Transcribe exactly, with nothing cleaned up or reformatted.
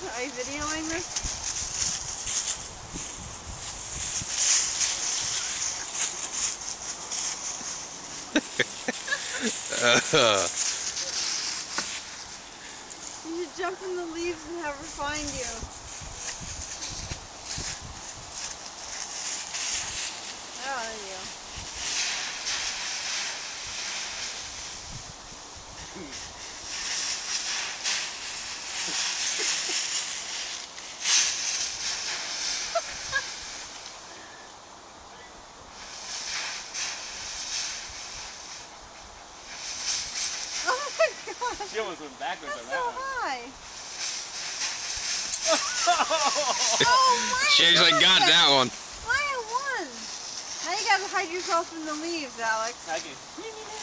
Are you videoing this? uh. You should jump in the leaves and have her find you. Oh, there you go. Oh my gosh! She almost went backwards That's on that so one. high. Oh, She actually got that one. Maya won. Now you gotta hide yourself in the leaves, Alex. I can.